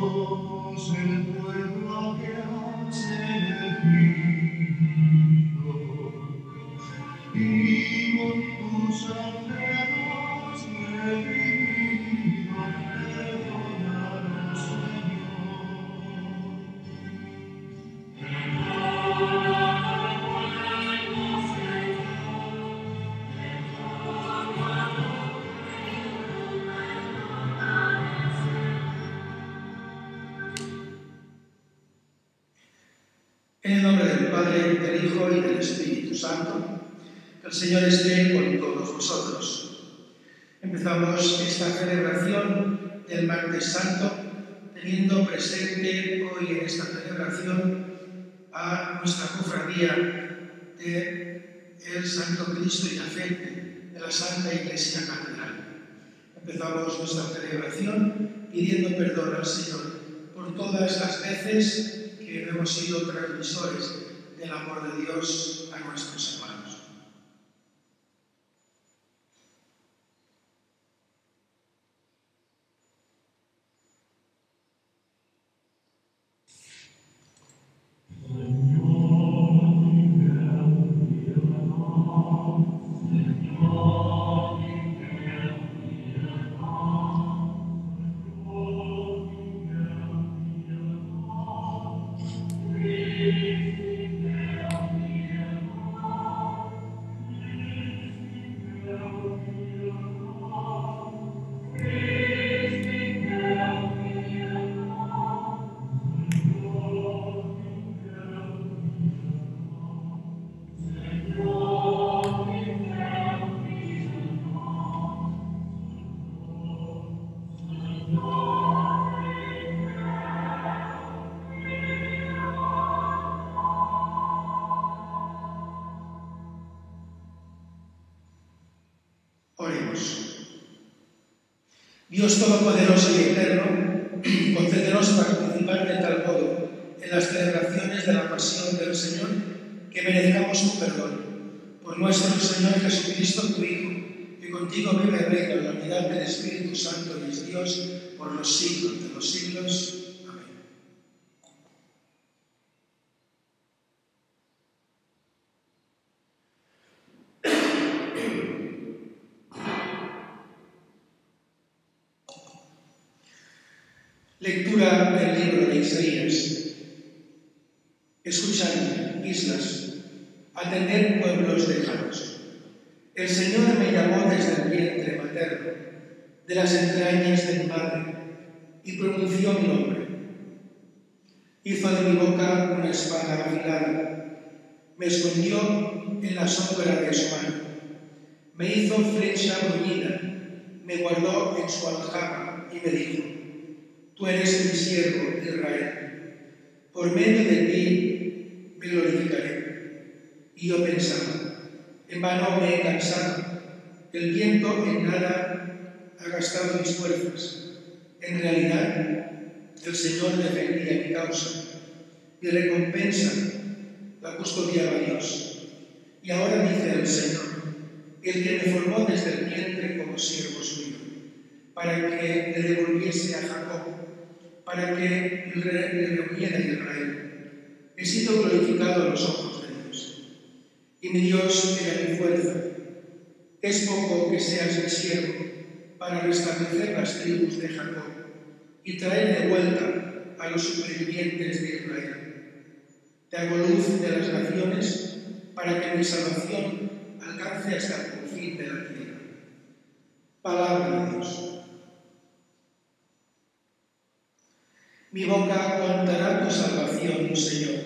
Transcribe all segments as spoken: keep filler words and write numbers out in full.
En el nombre del Padre, del Hijo y del Espíritu Santo, que el Señor esté con todos vosotros. Empezamos esta celebración del Martes Santo teniendo presente hoy en esta celebración a nuestra cofradía del Santo Cristo Yacente de la Santa Iglesia Catedral. Empezamos nuestra celebración pidiendo perdón al Señor por todas las veces que no hemos sido transmisores del amor de Dios a nuestros hermanos. Oremos. Dios Todopoderoso y Eterno, concédenos participar de tal modo en las celebraciones de la Pasión del Señor que merezcamos tu perdón. Por nuestro Señor Jesucristo, tu Hijo, que contigo vive y reina en la unidad del Espíritu Santo y es Dios por los siglos de los siglos. Lectura del libro de Isaías. Escuchad, islas, atended, pueblos lejanos. El Señor me llamó desde el vientre materno, de las entrañas de mi madre, y pronunció mi nombre. Hizo de mi boca una espada afilada, me escondió en la sombra de su mano, me hizo flecha bruñida, me guardó en su aljaba y me dijo: tú eres mi siervo, Israel. Por medio de ti me glorificaré. Y yo pensaba, en vano me he cansado, el viento en nada ha gastado mis fuerzas. En realidad, el Señor defendía mi causa, mi recompensa la custodiaba Dios. Y ahora dice el Señor, el que me formó desde el vientre como siervo suyo, para que le devolviese a Jacob, para que le reuniera a Israel. He sido glorificado a los ojos de Dios, y mi Dios era mi fuerza. Es poco que seas mi siervo para restablecer las tribus de Jacob y traer de vuelta a los supervivientes de Israel. Te hago luz de las naciones para que mi salvación alcance hasta el confín de la tierra. Palabra de Dios. Mi boca contará tu salvación, Señor.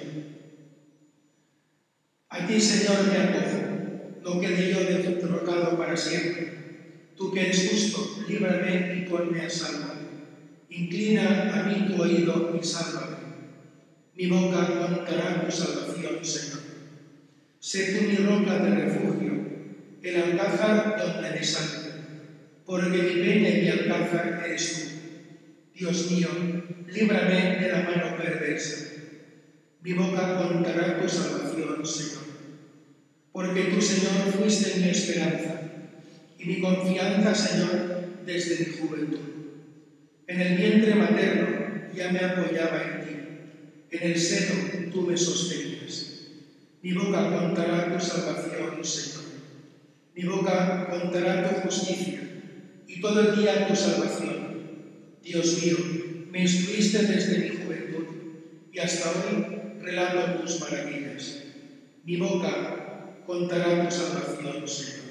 A ti, Señor, me acojo, no quede yo de tu rogado para siempre. Tú que eres justo, líbrame y ponme a salvo. Inclina a mí tu oído y sálvame. Mi boca contará tu salvación, Señor. Sé tú mi roca de refugio, el alcázar donde me salve, porque mi peña y mi alcázar eres tú. Dios mío, líbrame de la mano perversa. Mi boca contará tu salvación, Señor. Porque tú, Señor, fuiste mi esperanza y mi confianza, Señor, desde mi juventud. En el vientre materno ya me apoyaba en ti. En el seno tú me sostenías. Mi boca contará tu salvación, Señor. Mi boca contará tu justicia y todo el día tu salvación. Dios mío, me instruiste desde mi juventud y hasta hoy relato tus maravillas. Mi boca contará tu salvación, Señor.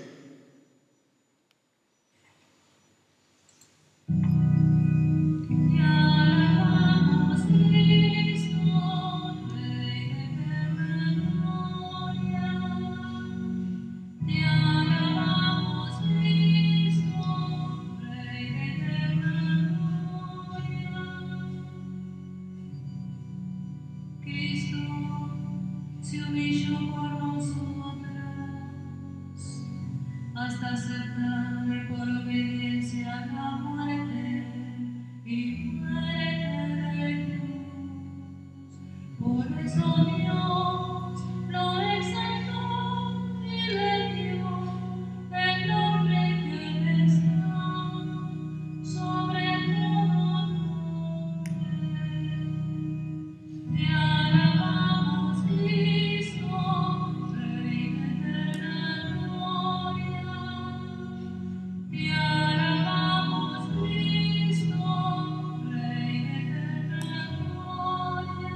Hasta aceptar por obediencia a la muerte y muerte de cruz. Por eso Dios lo exaltó y le dio el nombre que está sobre todo nombre. Te alabamos, Cristo, Rey de eterna gloria. Te alabamos, Cristo, Rey de eterna gloria.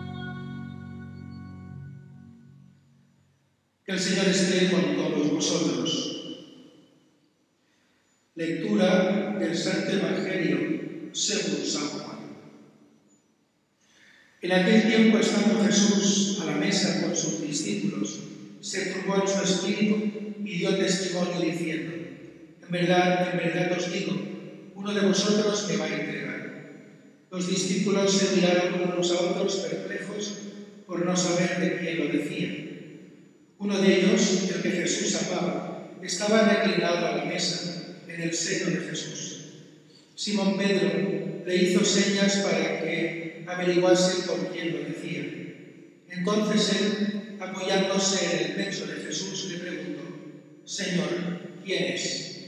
Que el Señor esté con todos vosotros. Lectura del Santo Evangelio según San Juan. En aquel tiempo, estando Jesús a la mesa con sus discípulos, se turbó en su espíritu y dio testimonio diciendo: En verdad, en verdad os digo, uno de vosotros me va a entregar. Los discípulos se miraron unos a otros perplejos por no saber de quién lo decía. Uno de ellos, el que Jesús amaba, estaba reclinado a la mesa en el seno de Jesús. Simón Pedro le hizo señas para que averiguase por quién lo decía. Entonces él, apoyándose en el pecho de Jesús, le preguntó: Señor, ¿quién es?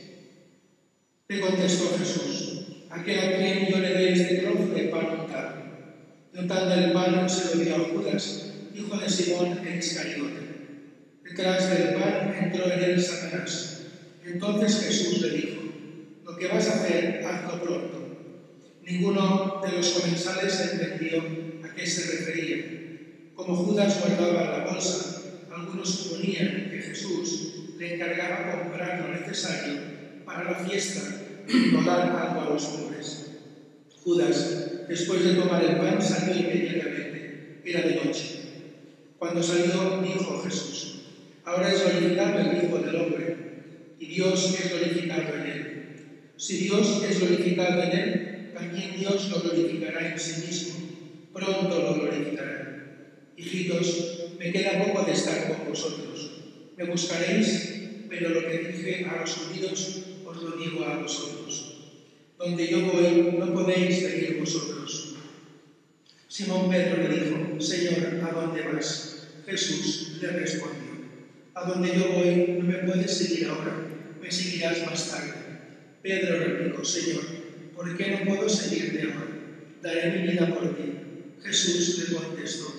Le contestó Jesús: aquel a quien yo le dé este trozo de pan untado. Y untando el pan se lo dio a Judas, hijo de Simón el Iscariote. Detrás del pan entró en él Satanás. Entonces Jesús le dijo: lo que vas a hacer, hazlo pronto. Ninguno de los comensales entendió a qué se refería. Como Judas guardaba la bolsa, algunos suponían que Jesús le encargaba comprar lo necesario para la fiesta o dar algo a los pobres. Judas, después de tomar el pan, salió inmediatamente. Era de noche. Cuando salió, dijo Jesús: ahora es glorificado el Hijo del Hombre, y Dios es glorificado en él. Si Dios es glorificado en él, también Dios lo glorificará en sí mismo. Pronto lo glorificará. Hijitos, me queda poco de estar con vosotros. Me buscaréis, pero lo que dije a los judíos os lo digo a vosotros. Donde yo voy, no podéis venir vosotros. Simón Pedro le dijo: Señor, ¿a dónde vas? Jesús le respondió: a donde yo voy, no me puedes seguir ahora, me seguirás más tarde. Pedro replicó: Señor, ¿por qué no puedo seguirte ahora? Daré mi vida por ti. Jesús le contestó: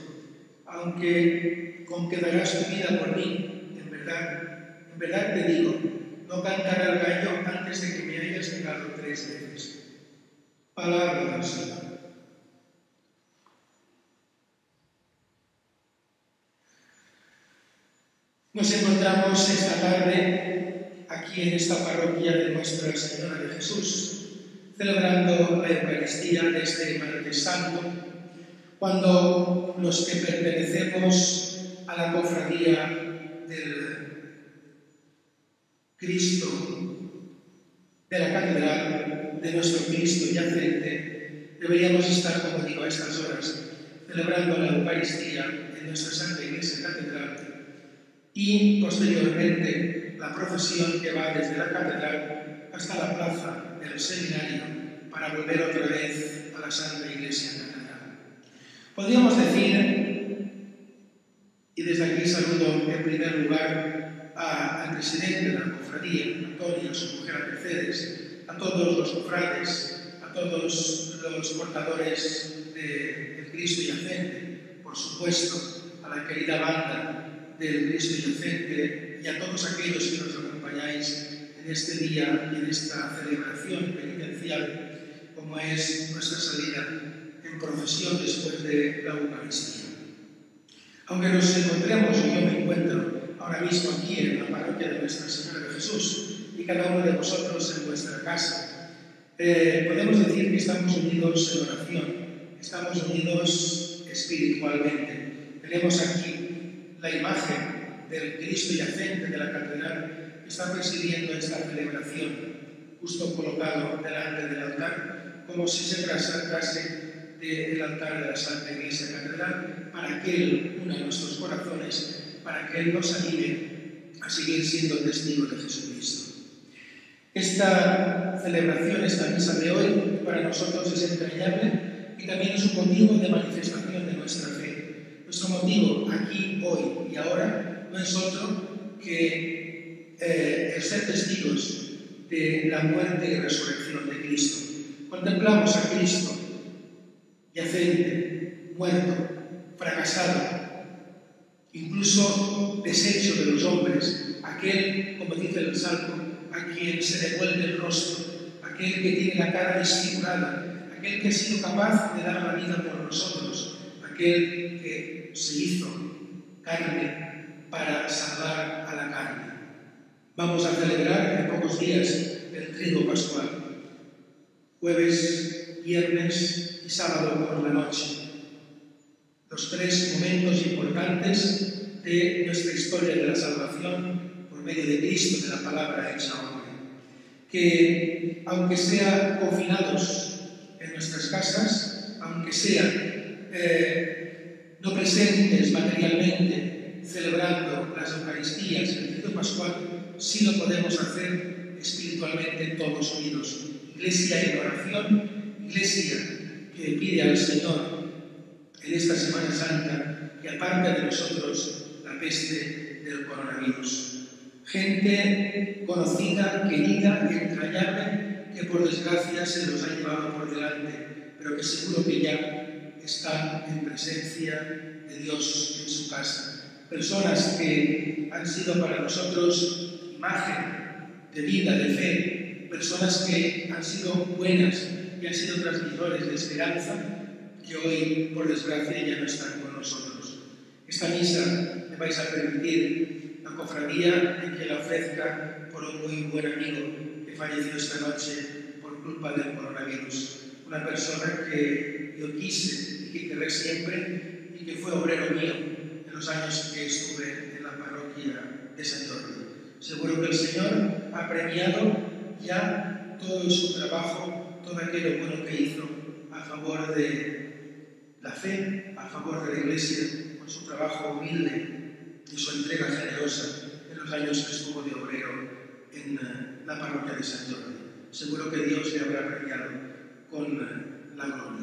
aunque con que darás tu vida por mí, en verdad, en verdad te digo, no cantará el gallo antes de que me hayas negado tres veces. Palabra del Señor. Nos encontramos esta tarde aquí en esta parroquia de Nuestra Señora de Jesús, celebrando la Eucaristía de este martes santo, cuando los que pertenecemos a la cofradía del Cristo, de la Catedral de nuestro Cristo yacente, deberíamos estar, como digo, a estas horas, celebrando la Eucaristía en nuestra Santa Iglesia Catedral y, posteriormente, la procesión que va desde la Catedral hasta la plaza del Seminario para volver otra vez a la Santa Iglesia Catedral. Podríamos decir, y desde aquí saludo en primer lugar a, al presidente de la cofradía, Antonio, a su mujer Mercedes, a todos los cofrades, a a todos los portadores de, del Cristo Yacente, por supuesto, a la querida banda del Cristo Yacente y a todos aquellos que nos acompañáis en este día y en esta celebración penitencial, como es nuestra salida en procesión después de la Eucaristía. Aunque nos encontremos, y yo me encuentro ahora mismo aquí en la parroquia de Nuestra Señora de Jesús, y cada uno de vosotros en vuestra casa, eh, podemos decir que estamos unidos en oración, estamos unidos espiritualmente. Tenemos aquí la imagen del Cristo Yacente de la catedral que está presidiendo esta celebración, justo colocado delante del altar, como si se tratase del altar de la Santa Iglesia Catedral, para que Él una nuestros corazones, para que Él nos anime a seguir siendo testigos de Jesucristo. Esta celebración, esta misa de hoy, para nosotros es entrañable y también es un motivo de manifestación de nuestra fe. Nuestro motivo aquí, hoy y ahora no es otro que eh, el ser testigos de la muerte y resurrección de Cristo. Contemplamos a Cristo yacente, muerto, fracasado, incluso deshecho de los hombres, aquel, como dice el Salmo, a quien se devuelve el rostro, aquel que tiene la cara desfigurada, aquel que ha sido capaz de dar la vida por nosotros, aquel que se hizo carne para salvar a la carne. Vamos a celebrar en pocos días el Triduo Pascual, jueves, viernes y sábado por la noche. Los tres momentos importantes de nuestra historia de la salvación por medio de Cristo, de la palabra hecha hombre. Que, aunque sean confinados en nuestras casas, aunque sean eh, no presentes materialmente celebrando las Eucaristías, el Triduo Pascual, sí lo podemos hacer espiritualmente todos unidos. Iglesia en oración, Iglesia que pide al Señor en esta Semana Santa que aparta de nosotros la peste del coronavirus. Gente conocida, querida, entrañable, que por desgracia se los ha llevado por delante, pero que seguro que ya están en presencia de Dios en su casa. Personas que han sido para nosotros imagen de vida, de fe, personas que han sido buenas y han sido transmisores de esperanza, que hoy, por desgracia, ya no están con nosotros. Esta misa me vais a permitir la cofradía en que la ofrezca por un muy buen amigo que falleció esta noche por culpa del coronavirus. Una persona que yo quise y que querré siempre y que fue obrero mío en los años que estuve en la parroquia de San Jordi. Seguro que el Señor ha premiado ya todo su trabajo, todo aquello bueno que hizo a favor de la fe, a favor de la Iglesia, con su trabajo humilde y su entrega generosa en los años que estuvo de obrero en la parroquia de San Jordi. Seguro que Dios le habrá premiado con la gloria.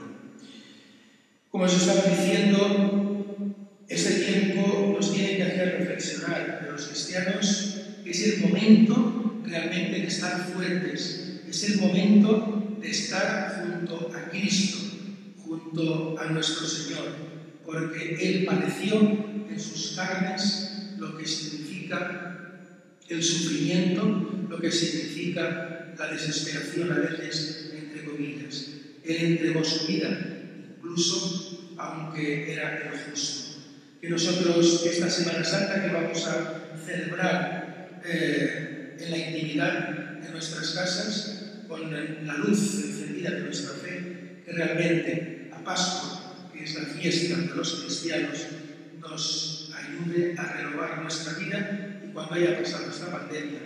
Como os estaba diciendo, este tiempo nos tiene que hacer reflexionar de los cristianos que es el momento realmente de estar fuertes, es el momento de estar junto a Cristo, junto a nuestro Señor, porque Él padeció en sus carnes lo que significa el sufrimiento, lo que significa la desesperación a veces, entre comillas. Él entregó su vida, incluso aunque era el justo. Que nosotros, esta Semana Santa que vamos a celebrar eh, en la intimidad de nuestras casas, con la luz encendida de nuestra fe, que realmente a Pascua, que es la fiesta de los cristianos, nos ayude a renovar nuestra vida y cuando haya pasado esta pandemia,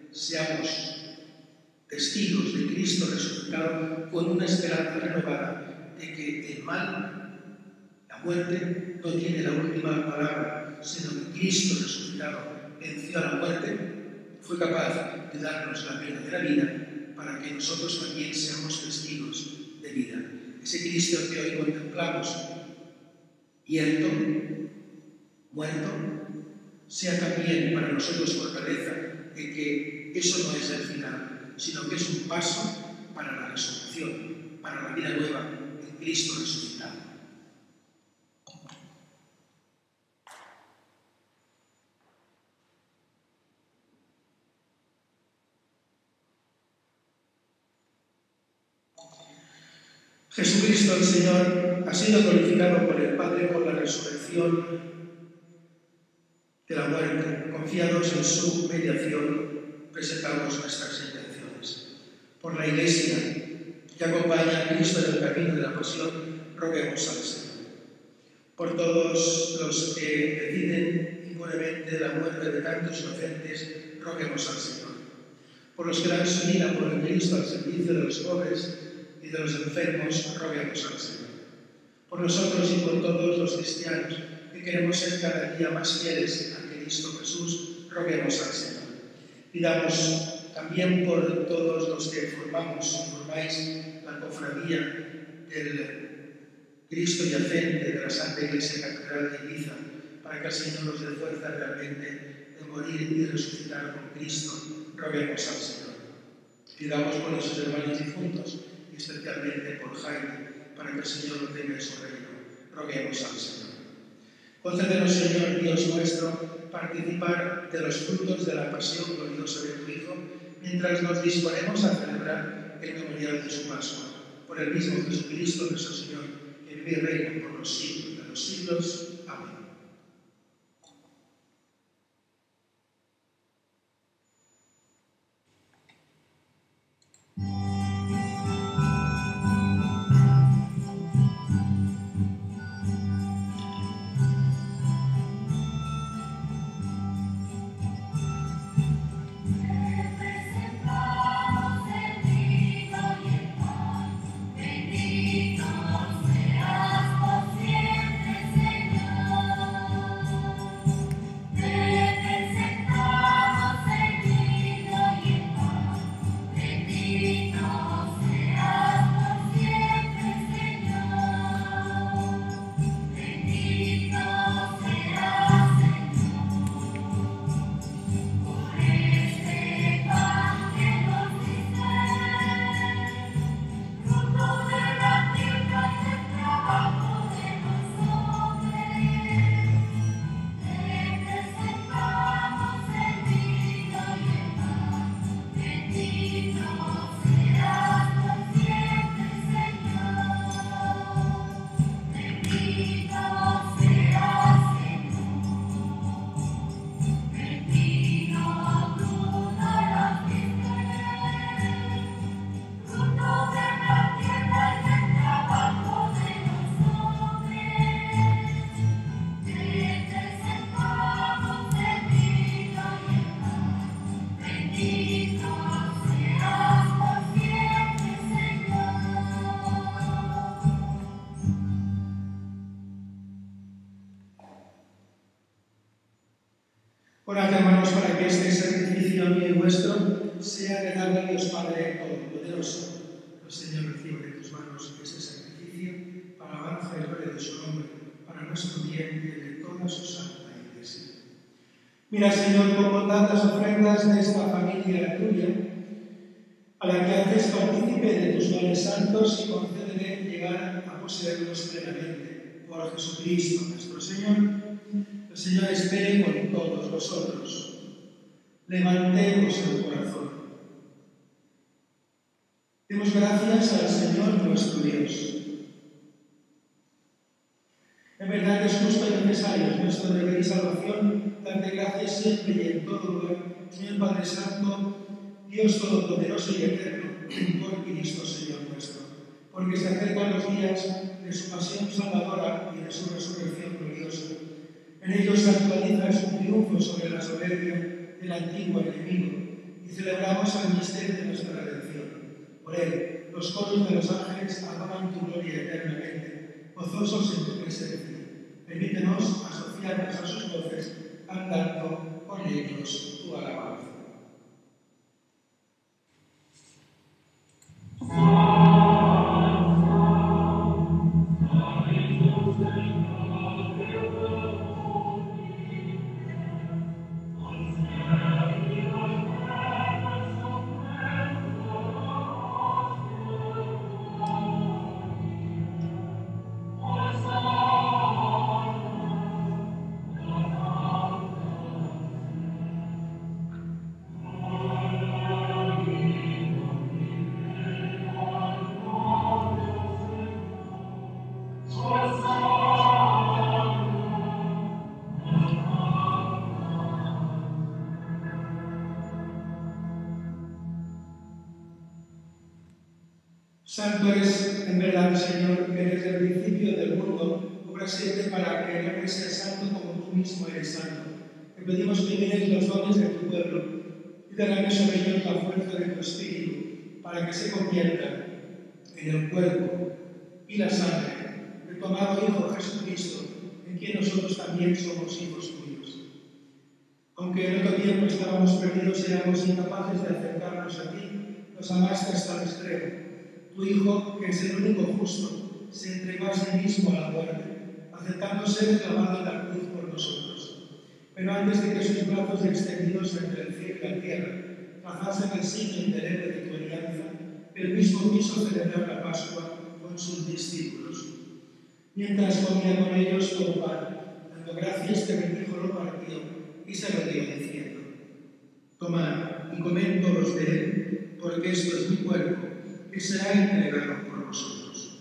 seamos testigos de Cristo resucitado con una esperanza renovada de que el mal, la muerte, no tiene la última palabra, sino que Cristo resucitado venció a la muerte, fue capaz de darnos la verdadera vida para que nosotros también seamos testigos de vida. Ese Cristo que hoy contemplamos, hierto, muerto, sea también para nosotros fortaleza de que eso no es el final, sino que es un paso para la resurrección, para la vida nueva en Cristo resucitado. Jesucristo el Señor ha sido glorificado por el Padre con la resurrección de la muerte. Confiados en su mediación, presentamos nuestras intenciones. Por la Iglesia que acompaña a Cristo en el camino de la pasión, roguemos al Señor. Por todos los que deciden impunemente la muerte de tantos inocentes, roguemos al Señor. Por los que dan su vida por el Cristo al servicio de los pobres y de los enfermos, roguemos al Señor. Por nosotros y por todos los cristianos que queremos ser cada día más fieles a Cristo Jesús, roguemos al Señor. Pidamos también por todos los que formamos y formáis la cofradía del Cristo yacente de la Santa Iglesia Catedral de Ibiza, para que el Señor nos dé fuerza realmente de morir y resucitar con Cristo, roguemos al Señor. Pidamos por nuestros hermanos difuntos, y especialmente por Jaime, para que el Señor lo tenga en su reino, roguemos al Señor. Concédenos, Señor Dios nuestro, participar de los frutos de la pasión gloriosa de tu Hijo, mientras nos disponemos a celebrar el memorial de su Pascua. Por el mismo Jesucristo nuestro Señor, que vive y reina por los siglos de los siglos. Amén. Orad, hermanos, para que este sacrificio mío y vuestro sea agradable a Dios Padre Todopoderoso. El Señor recibe de tus manos este sacrificio para alabanza y gloria de su nombre, para nuestro bien y el de toda su santa Iglesia. Mira, Señor, con bondad las ofrendas de esta familia tuya, a la que haces partícipe de tus dones santos, y concédele llegar a poseerlos plenamente. Por Jesucristo nuestro Señor. El Señor esté con todos vosotros. Levantemos el corazón. Demos gracias al Señor nuestro Dios. En verdad que es justo y necesario, es nuestro deber y salvación, darte gracias siempre y en todo lugar, Señor Padre Santo, Dios Todopoderoso y Eterno, por Cristo Señor nuestro, porque se acercan los días de su pasión salvadora y de su resurrección gloriosa. En ellos se actualiza su triunfo sobre la soberbia del antiguo enemigo y celebramos el misterio de nuestra redención. Por él, los coros de los ángeles alaban tu gloria eternamente, gozosos en tu presencia. Permítenos asociarnos a sus voces, cantando con ellos tu alabanza. Santo es, en verdad, Señor, que desde el principio del mundo obras siempre para que el hombre sea santo como tú mismo eres santo. Te pedimos que mires los dones de tu pueblo y derrames sobre ellos la fuerza de tu Espíritu para que se conviertan en el cuerpo y la sangre de tu amado Hijo Jesucristo, en quien nosotros también somos hijos tuyos. Aunque en otro tiempo estábamos perdidos y éramos incapaces de acercarnos a ti, nos amaste hasta el extremo. Tu Hijo, que es el único justo, se entregó a sí mismo a la muerte, aceptando ser clavado en la cruz por nosotros. Pero antes de que sus brazos extendidos entre el cielo y la tierra trazasen el signo indeleble de tu alianza, él mismo quiso celebrar la Pascua con sus discípulos. Mientras comía con ellos todo pan, dando gracias, te bendijo, lo partió y se lo dio diciendo: tomad y comed todos de él, porque esto es mi cuerpo, que será entregado por vosotros.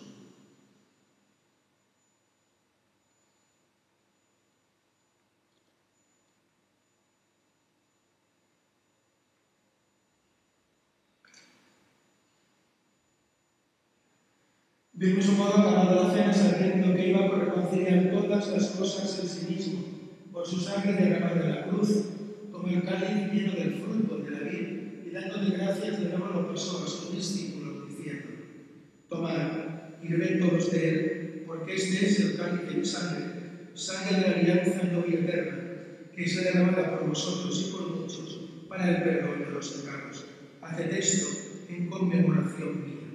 Del mismo modo, acabada la cena, sabiendo que iba por reconciliar todas las cosas en sí mismo, por su sangre derramada en la cruz, tomó el cáliz lleno del fruto de la vid y dándole gracias de nuevo lo pasó a sus discípulos, diciendo: tomad y bebed todos de él, porque este es el cáliz de mi sangre, sangre de la alianza nueva y eterna, que será derramada por vosotros y por muchos para el perdón de los pecados. Haced esto en conmemoración mía.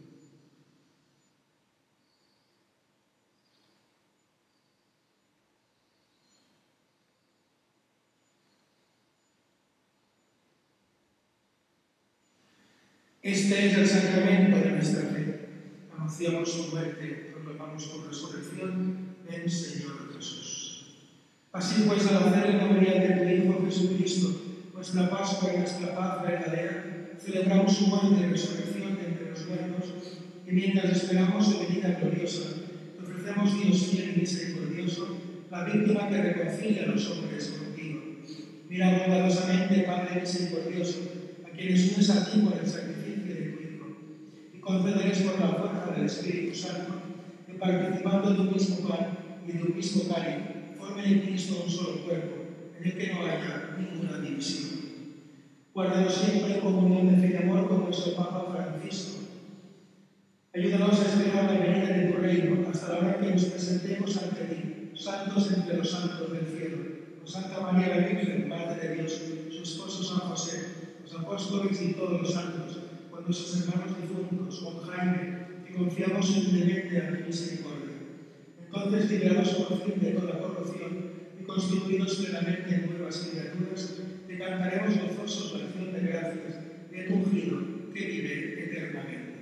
Este es el sacramento de nuestra fe. Anunciamos su muerte, proclamamos su resurrección. Ven, Señor Jesús. Así pues, al hacer el memorial de tu Hijo Jesucristo, nuestra Pascua y nuestra paz verdadera, celebramos su muerte y resurrección entre los muertos, y mientras esperamos su venida gloriosa, te ofrecemos, Dios fiel y misericordioso, la víctima que reconcilia a los hombres contigo. Mira bondadosamente, Padre misericordioso, a quienes unes a ti por el sacrificio de tu Hijo, y concédeles por la fuerza del Espíritu Santo, que participando de tu mismo pan y de tu mismo cáliz, formen en Cristo un solo cuerpo, en el que no haya ninguna división. Guárdanos siempre en comunión de fe y amor con nuestro Papa Francisco. Ayúdanos a esperar la venida de tu reino hasta la hora que nos presentemos ante ti, santos entre los santos del cielo, con Santa María la Virgen, Madre de Dios, su esposo San José, los apóstoles y todos los santos, con nuestros hermanos difuntos, con Jaime, que confiamos humildemente a tu misericordia. Entonces, liberados por fin de toda corrupción y constituidos plenamente en nuevas criaturas, te cantaremos gozosos la acción de gracias de tu ungido, que vive eternamente.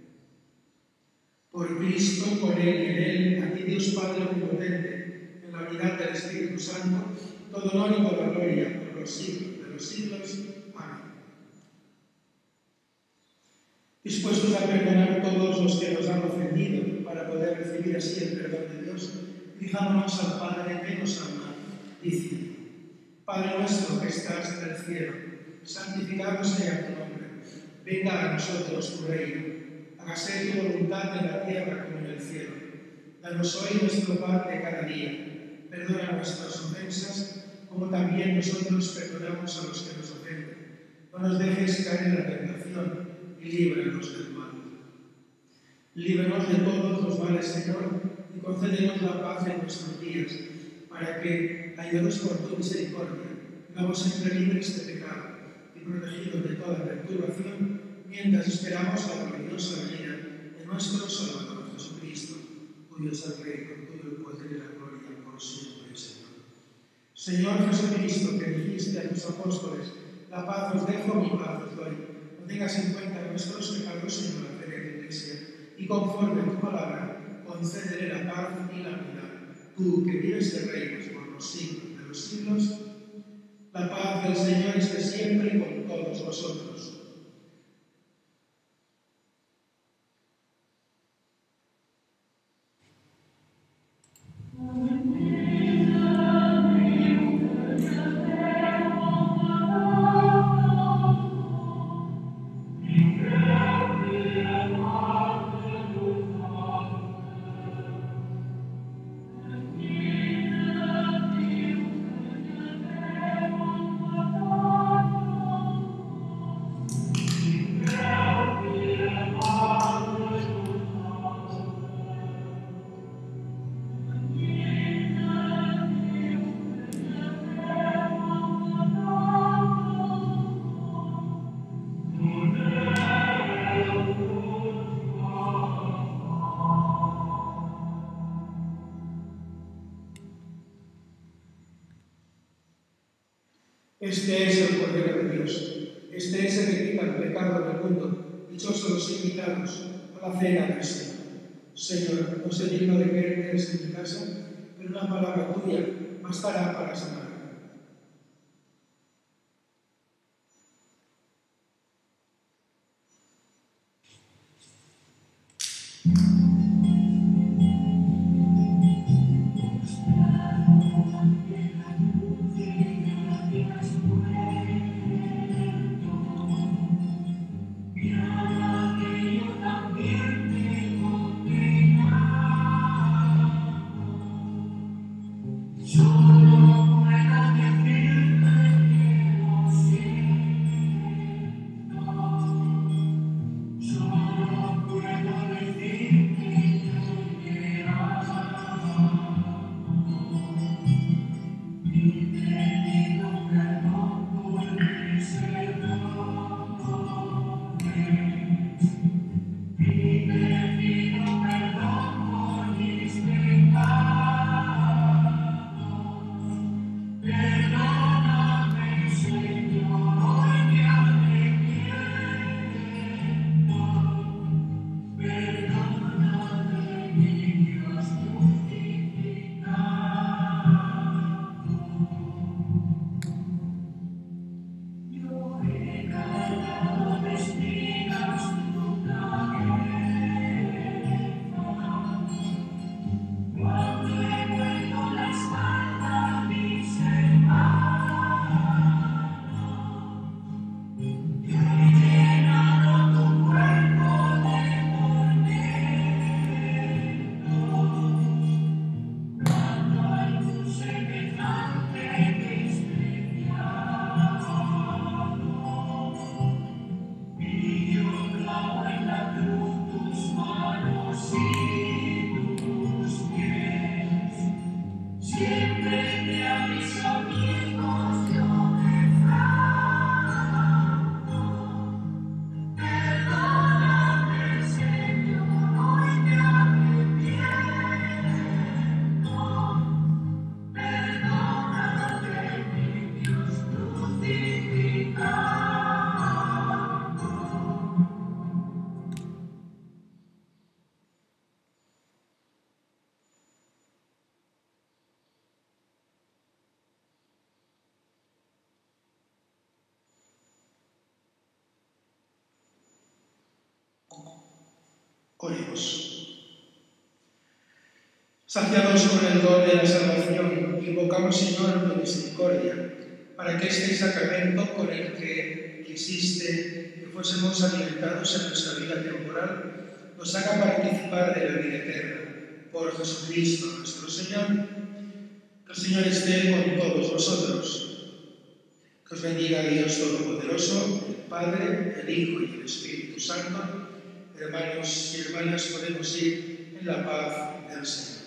Por Cristo, con Él y en Él, a ti Dios Padre omnipotente, en la unidad del Espíritu Santo, todo honor y toda gloria por los siglos de los siglos. Amén. Dispuestos a perdonar todos los que nos han ofendido, para poder recibir así el perdón de Dios, dirijámonos al Padre que nos ama, diciendo: Padre nuestro que estás en el cielo, santificado sea tu nombre. Venga a nosotros tu reino. Hágase tu voluntad en la tierra como en el cielo. Danos hoy nuestro pan de cada día. Perdona nuestras ofensas, como también nosotros perdonamos a los que nos ofenden. No nos dejes caer en la tentación y líbranos del mal. Líbranos de todos los males, Señor, y concédenos la paz en nuestros días, para que, ayudados por tu misericordia, vivamos siempre libres de pecado y protegidos de toda perturbación, mientras esperamos la gloriosa venida de nuestro Salvador Jesucristo, tuyo es el reino, tuyo el poder y la gloria por siempre, Señor. Señor Jesucristo, que dijiste a tus apóstoles: la paz os dejo, mi paz os doy. No tengas en cuenta nuestros pecados, sino la fe de la Iglesia, y conforme a tu palabra, concédele la paz y la unidad. Tú, que vives y reinas por los siglos de los siglos, la paz del Señor esté siempre con todos vosotros. Este es el Cordero de Dios. Este es el que quita el pecado del mundo. Dichosos los invitados a la cena del Señor. Señor, no soy digno de que entres en mi casa, pero una palabra tuya bastará para sanar. Oremos. Saciados con el don de la salvación, invocamos, Señor, tu misericordia, para que este sacramento con el que quisiste que fuésemos alimentados en nuestra vida temporal, nos haga participar de la vida eterna. Por Jesucristo nuestro Señor. Que el Señor esté con todos vosotros. Que os bendiga Dios Todopoderoso, el Padre, el Hijo y el Espíritu Santo. Hermanos y hermanas, podemos ir en la paz del Señor.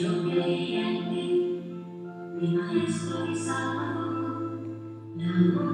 Yo creía en ti, mi Maestro y Salvador, mi amor.